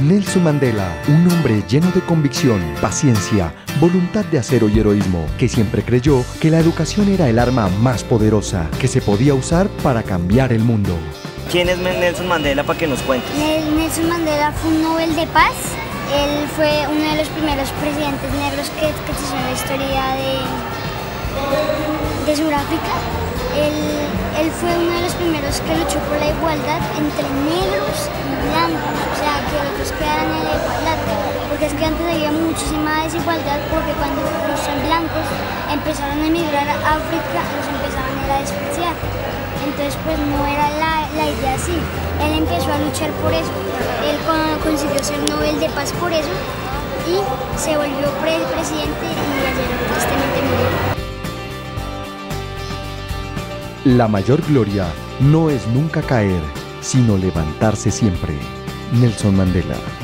Nelson Mandela, un hombre lleno de convicción, paciencia, voluntad de acero y heroísmo, que siempre creyó que la educación era el arma más poderosa que se podía usar para cambiar el mundo. ¿Quién es Nelson Mandela, para que nos cuentes? Nelson Mandela fue un Nobel de Paz. Él fue uno de los primeros presidentes negros que hizo en la historia de Sudáfrica. Él fue uno de los primeros que luchó por la igualdad entre negros y blancos, o sea, que los dos quedaran en la igualdad, porque es que antes había muchísima desigualdad, porque cuando los blancos empezaron a emigrar a África, los empezaban a despreciar, entonces pues no era la idea así. Él empezó a luchar por eso, él consiguió ser Nobel de Paz por eso, y se volvió presidente y ayer tristemente murió. La mayor gloria no es nunca caer, sino levantarse siempre. Nelson Mandela.